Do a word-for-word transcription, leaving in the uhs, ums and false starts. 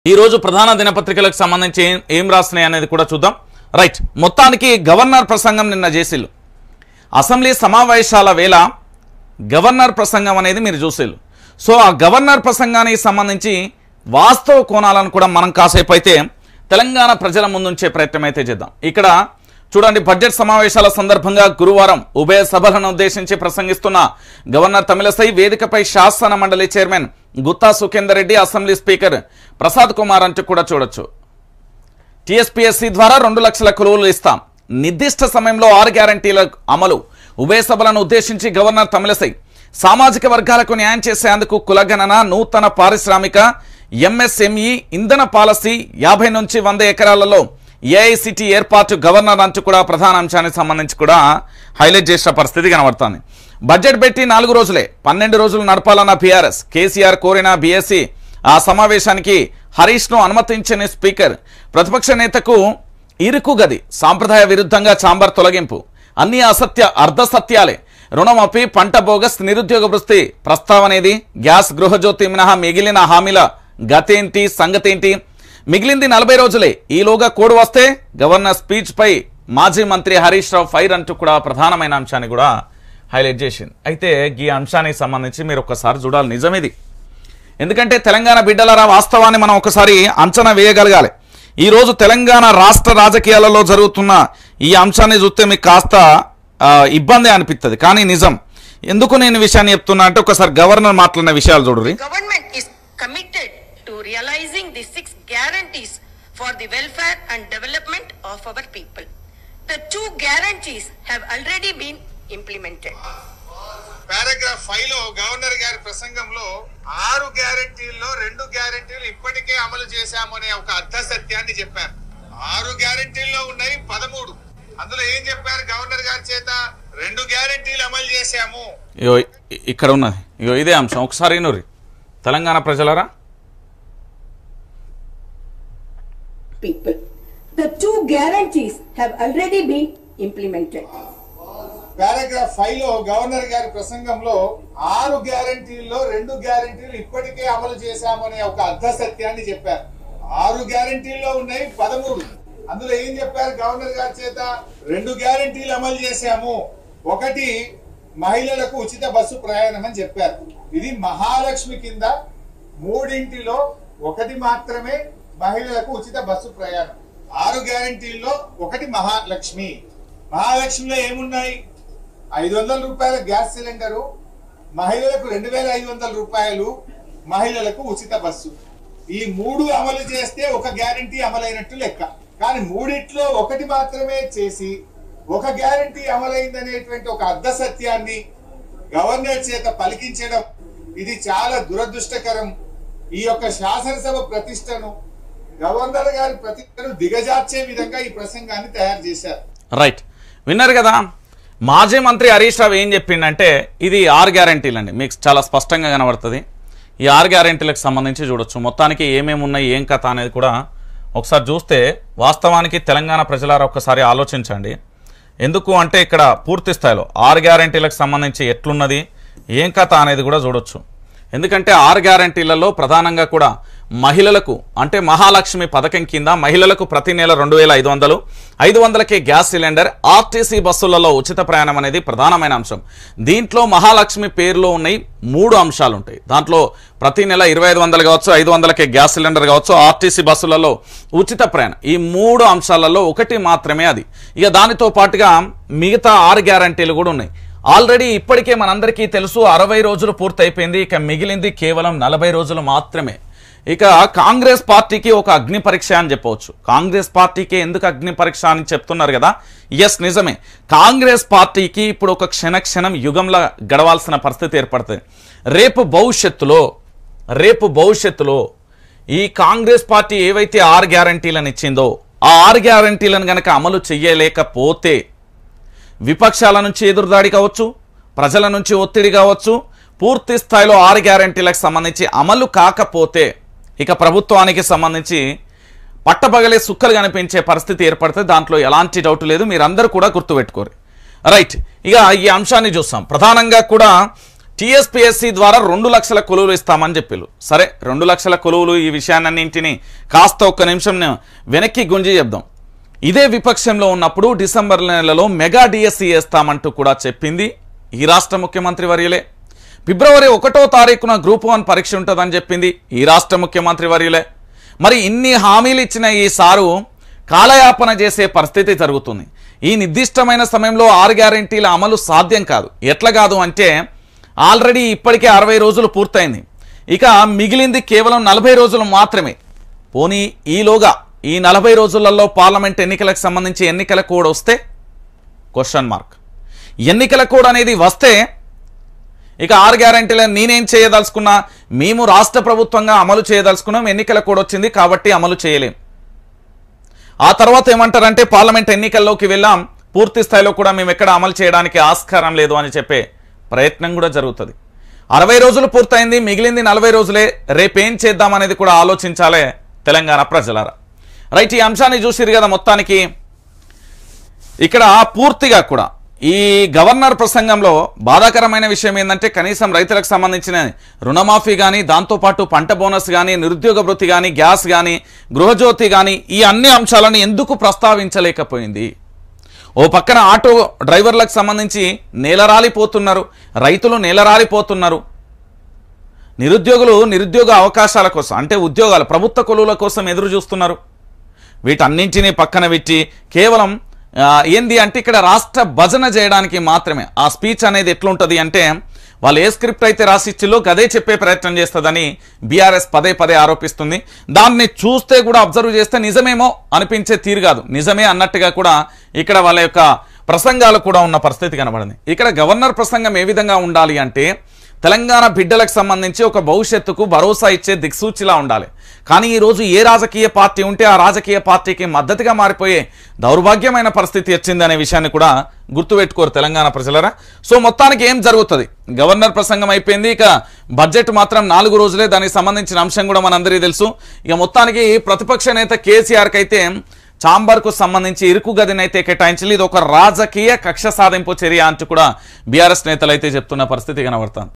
ఈ రోజు ప్రధాన దినపత్రికలకు సంబంధించి ఏం రాస్తున్నాయి అనేది కూడా చూద్దాం. రైట్, మొత్తానికి గవర్నర్ ప్రసంగం నిన్న చేసిల్లు. అసెంబ్లీ సమావేశాల వేళ గవర్నర్ ప్రసంగం అనేది మీరు చూసేళ్ళు. సో ఆ గవర్నర్ ప్రసంగానికి సంబంధించి వాస్తవ కోణాలను కూడా మనం కాసేపు అయితే తెలంగాణ ప్రజల ముందుంచే ప్రయత్నం అయితే చేద్దాం. ఇక్కడ చూడండి, బడ్జెట్ సమావేశాల సందర్భంగా గురువారం ఉభయ సభలను ఉద్దేశించి ప్రసంగిస్తున్న గవర్నర్ తమిళసై వేదికపై శాసన మండలి chairman Gutha Sukender Reddy, assembly speaker Prasad Kumar అంటూ కూడా చూడొచ్చు. టీఎస్పీఎస్సీ ద్వారా రెండు లక్షల కొలువులు ఇస్తాం, నిర్దిష్ట సమయంలో ఆరు గ్యారంటీల అమలు. ఉభయ సభలను ఉద్దేశించి గవర్నర్ తమిళసై సామాజిక వర్గాలకు న్యాయం చేసేందుకు కులగణన, నూతన పారిశ్రామిక, ఎంఎస్ఎంఈ, ఇంధన పాలసీ, యాభై నుంచి వంద ఎకరాలలో ఏఐసిటి ఏర్పాటు గవర్నర్ అంటూ కూడా ప్రధాన అంశానికి సంబంధించి కూడా హైలైట్ చేసిన పరిస్థితి కనబడుతుంది. బడ్జెట్ పెట్టి నాలుగు రోజులే పన్నెండు రోజులు నడపాలన్న బీఆర్ఎస్. కేసీఆర్ కోరిన బీఎస్సీ ఆ సమావేశానికి హరీష్ను అనుమతించని స్పీకర్. ప్రతిపక్ష నేతకు ఇరుకు గది, సాంప్రదాయ విరుద్ధంగా చాంబర్ తొలగింపు, అన్ని అసత్య అర్ధసత్యాలే. రుణమాఫీ, పంట బోగస్, నిరుద్యోగ వృత్తి ప్రస్తావనేది, గ్యాస్, గృహజ్యోతి మినహా మిగిలిన హామీల గతేంటి, సంగతేంటి? మిగిలింది నలభై రోజులే, ఈలోగా కోడ్ వస్తే గవర్నర్ స్పీచ్ పై మాజీ మంత్రి హరీష్ రావు ఫైర్ అంటూ కూడా ప్రధానమైన అంశాన్ని కూడా హైలైట్ చేసింది. అయితే ఈ అంశానికి సంబంధించి మీరు ఒక్కసారి చూడాలి, నిజమిది. ఎందుకంటే తెలంగాణ బిడ్డలరా, వాస్తవాన్ని మనం ఒకసారి అంచనా వేయగలగాలి. ఈరోజు తెలంగాణ రాష్ట్ర రాజకీయాలలో జరుగుతున్న ఈ అంశాన్ని చూస్తే మీకు కాస్త ఇబ్బంది అనిపిస్తుంది, కానీ నిజం. ఎందుకు నేను విషయాన్ని చెప్తున్నా అంటే ఒకసారి గవర్నర్ మాట్లాడిన విషయాలు చూడండి. Realizing the six guarantees for the welfare and development of our people. The two guarantees have already been implemented. Paragraph five లో గవర్నర్ గారి ప్రసంగంలో ఆరు గ్యారెంటీల్లో రెండు గ్యారెంటీలు ఇప్పటికే అమలు చేశాము అనే ఒక అర్ధ సత్యాన్ని చెప్పారు. ఆరు గ్యారెంటీల్లో ఉన్నాయి పదమూడు. అందులో ఏం చెప్పారు గవర్నర్ గారి చేత? రెండు గ్యారెంటీలు అమలు చేశాము. ఇక్కడ ఉన్నది ఇగో ఇదే అంశం. ఒకసారి నూరి తెలంగాణ ప్రజలరా, people. The two guarantees have already been implemented. Paragraph five లో గవర్నర్ గారి ప్రసంగంలో ఆరు గ్యారెంటీల్లో రెండు గ్యారెంటీలు ఇప్పటికే అమలు చేశామనే ఒక అర్ధ సత్యాన్ని చెప్పారు. ఆరు గ్యారెంటీల్లో ఉన్నాయి పదమూడు. అందులో ఏం చెప్పారు గవర్నర్ గారి చేత? రెండు గ్యారెంటీలు అమలు చేశాము. ఒకటి మహిళలకు ఉచిత బస్సు ప్రయాణం అని చెప్పారు. ఇది మహాలక్ష్మి కింద మూడింటిలో ఒకటి మాత్రమే మహిళలకు ఉచిత బస్సు ప్రయాణం. ఆరు గ్యారెంటీల్లో ఒకటి మహాలక్ష్మి. మహాలక్ష్మిలో ఏమున్నాయి? ఐదు వందల రూపాయల గ్యాస్ సిలిండరు, మహిళలకు రెండు వేల ఐదు వందల రూపాయలు, మహిళలకు ఉచిత బస్సు. ఈ మూడు అమలు చేస్తే ఒక గ్యారెంటీ అమలైనట్టు లెక్క. కానీ మూడిట్లో ఒకటి మాత్రమే చేసి ఒక గ్యారెంటీ అమలైందనేటువంటి ఒక అర్ధ సత్యాన్ని గవర్నర్ చేత పలికించడం, ఇది చాలా దురదృష్టకరం. ఈ యొక్క శాసనసభ ప్రతిష్టను, గవర్నర్ గారి ప్రతిష్టను దిగజార్చే విధంగా ఈ ప్రసంగాన్ని తయారు చేశారు. రైట్, విన్నారు కదా. మాజీ మంత్రి హరీష్ రావు ఏం చెప్పిండంటే ఇది ఆరు గ్యారెంటీలు అండి, మీకు చాలా స్పష్టంగా కనబడుతుంది. ఈ ఆరు గ్యారెంటీలకు సంబంధించి చూడొచ్చు మొత్తానికి ఏమేమి ఉన్నాయి, ఏం కథ అనేది కూడా ఒకసారి చూస్తే వాస్తవానికి తెలంగాణ ప్రజలారా ఒక్కసారి ఆలోచించండి. ఎందుకు అంటే ఇక్కడ పూర్తి స్థాయిలో ఆరు గ్యారెంటీలకు సంబంధించి ఎట్లున్నది, ఏం కథ అనేది కూడా చూడొచ్చు. ఎందుకంటే ఆరు గ్యారెంటీలలో ప్రధానంగా కూడా మహిళలకు అంటే మహాలక్ష్మి పథకం కింద మహిళలకు ప్రతి నెల రెండు వేల ఐదు వందలు ఐదు వందలకే గ్యాస్ సిలిండర్, ఆర్టీసీ బస్సులలో ఉచిత ప్రయాణం అనేది ప్రధానమైన అంశం. దీంట్లో మహాలక్ష్మి పేరులో ఉన్నాయి మూడు అంశాలు ఉంటాయి. దాంట్లో ప్రతి నెల ఇరవై ఐదు వందలు కావచ్చు, ఐదు వందలకే గ్యాస్ సిలిండర్ కావచ్చు, ఆర్టీసీ బస్సులలో ఉచిత ప్రయాణం. ఈ మూడు అంశాలలో ఒకటి మాత్రమే అది. ఇక దానితో పాటుగా మిగతా ఆరు గ్యారెంటీలు కూడా ఉన్నాయి. ఆల్రెడీ ఇప్పటికే మనందరికీ తెలుసు అరవై రోజులు పూర్తయిపోయింది, ఇక మిగిలింది కేవలం నలభై రోజులు మాత్రమే. ఇక కాంగ్రెస్ పార్టీకి ఒక అగ్ని పరీక్ష అని చెప్పవచ్చు. కాంగ్రెస్ పార్టీకి ఎందుకు అగ్ని పరీక్ష అని చెప్తున్నారు కదా, ఎస్ నిజమే. కాంగ్రెస్ పార్టీకి ఇప్పుడు ఒక క్షణ క్షణం యుగంలా గడవాల్సిన పరిస్థితి ఏర్పడుతుంది. రేపు భవిష్యత్తులో రేపు భవిష్యత్తులో ఈ కాంగ్రెస్ పార్టీ ఏవైతే ఆరు గ్యారంటీలను ఇచ్చిందో ఆ ఆరు గ్యారంటీలను కనుక అమలు చెయ్యలేకపోతే విపక్షాల నుంచి ఎదురుదాడి కావచ్చు, ప్రజల నుంచి ఒత్తిడి కావచ్చు, పూర్తి స్థాయిలో ఆరు గ్యారెంటీలకు సంబంధించి అమలు కాకపోతే ఇక ప్రభుత్వానికి సంబంధించి పట్టపగలే సుక్కలు కనిపించే పరిస్థితి ఏర్పడితే దాంట్లో ఎలాంటి డౌట్ లేదు, మీరందరూ కూడా గుర్తుపెట్టుకోరు. రైట్, ఇక ఈ అంశాన్ని చూస్తాం. ప్రధానంగా కూడా టీఎస్పీఎస్సీ ద్వారా రెండు లక్షల కొలువులు ఇస్తామని చెప్పారు. సరే, రెండు లక్షల కొలువులు, ఈ విషయాన్నింటినీ కాస్త ఒక్క నిమిషం వెనక్కి గుంజి చెప్దాం. ఇదే విపక్షంలో ఉన్నప్పుడు డిసెంబర్ నెలలో మెగా డిఎస్సీ వేస్తామంటూ కూడా చెప్పింది ఈ రాష్ట్ర ముఖ్యమంత్రి వర్యులే. ఫిబ్రవరి ఒకటో తారీఖున గ్రూప్ వన్ పరీక్ష ఉంటుందని చెప్పింది ఈ రాష్ట్ర ముఖ్యమంత్రి వర్యులే. మరి ఇన్ని హామీలు ఇచ్చిన ఈ సారు కాలయాపన చేసే పరిస్థితి జరుగుతుంది. ఈ నిర్దిష్టమైన సమయంలో ఆరు గ్యారెంటీల అమలు సాధ్యం కాదు. ఎట్లా కాదు అంటే ఆల్రెడీ ఇప్పటికే అరవై రోజులు పూర్తయింది. ఇక మిగిలింది కేవలం నలభై రోజులు మాత్రమే. పోనీ ఈలోగా ఈ నలభై రోజులలో పార్లమెంట్ ఎన్నికలకు సంబంధించి ఎన్నికల కోడ్ వస్తే క్వశ్చన్ మార్క్. ఎన్నికల కోడ్ అనేది వస్తే ఇక ఆరు గ్యారెంటీలను నేనేం చేయదలుచుకున్నా, మేము రాష్ట్ర ప్రభుత్వంగా అమలు చేయదలుచుకున్నాం, ఎన్నికల కోడ్ వచ్చింది కాబట్టి అమలు చేయలేం. ఆ తర్వాత ఏమంటారంటే పార్లమెంట్ ఎన్నికల్లోకి వెళ్ళాం, పూర్తి స్థాయిలో కూడా మేము ఎక్కడ అమలు చేయడానికి ఆస్కారం లేదు అని చెప్పే ప్రయత్నం కూడా జరుగుతుంది. అరవై రోజులు పూర్తయింది, మిగిలింది నలభై రోజులే. రేపేం చేద్దాం అనేది కూడా ఆలోచించాలే తెలంగాణ ప్రజలారా. రైట్, ఈ అంశాన్ని చూసిరు కదా. మొత్తానికి ఇక్కడ పూర్తిగా కూడా ఈ గవర్నర్ ప్రసంగంలో బాధాకరమైన విషయం ఏంటంటే కనీసం రైతులకు సంబంధించిన రుణమాఫీ కానీ, దాంతోపాటు పంట బోనస్ కానీ, నిరుద్యోగ భృతి కానీ, గ్యాస్ కానీ, గృహజ్యోతి కానీ, ఈ అన్ని అంశాలను ఎందుకు ప్రస్తావించలేకపోయింది. ఓ పక్కన ఆటో డ్రైవర్లకు సంబంధించి నేలరాలిపోతున్నారు, రైతులు నేలరాలిపోతున్నారు, నిరుద్యోగులు నిరుద్యోగ అవకాశాల కోసం అంటే ఉద్యోగాలు ప్రభుత్వ కొలువుల కోసం ఎదురు చూస్తున్నారు. వీటన్నింటినీ పక్కన పెట్టి కేవలం ఏంది అంటే ఇక్కడ రాష్ట్ర భజన చేయడానికి మాత్రమే ఆ స్పీచ్ అనేది ఎట్లుంటుంది అంటే వాళ్ళు ఏ స్క్రిప్ట్ అయితే రాసిచ్చిలో గదే చెప్పే ప్రయత్నం చేస్తుందని బీఆర్ఎస్ పదే పదే ఆరోపిస్తుంది. దాన్ని చూస్తే కూడా అబ్జర్వ్ చేస్తే నిజమేమో అనిపించే తీరు కాదు, నిజమే అన్నట్టుగా కూడా ఇక్కడ వాళ్ళ యొక్క ప్రసంగాలు కూడా ఉన్న పరిస్థితి కనబడింది. ఇక్కడ గవర్నర్ ప్రసంగం ఏ విధంగా ఉండాలి అంటే తెలంగాణ బిడ్డలకు సంబంధించి ఒక భవిష్యత్తుకు భరోసా ఇచ్చే దిక్సూచిలా ఉండాలి. కానీ ఈరోజు ఏ రాజకీయ పార్టీ ఉంటే ఆ రాజకీయ పార్టీకి మద్దతుగా మారిపోయే దౌర్భాగ్యమైన పరిస్థితి వచ్చింది అనే విషయాన్ని కూడా గుర్తుపెట్టుకోరు తెలంగాణ ప్రజలరా. సో మొత్తానికి ఏం జరుగుతుంది, గవర్నర్ ప్రసంగం అయిపోయింది, ఇక బడ్జెట్ మాత్రం నాలుగు రోజులే, దానికి సంబంధించిన అంశం కూడా మనందరికీ తెలుసు. ఇక మొత్తానికి ప్రతిపక్ష నేత కేసీఆర్కి అయితే చాంబర్కు సంబంధించి ఇరుకు గదినైతే కేటాయించాలి. ఇది ఒక రాజకీయ కక్ష సాధింపు చర్య అంటూ కూడా బీఆర్ఎస్ నేతలు అయితే చెప్తున్న పరిస్థితి కనబడుతుంది.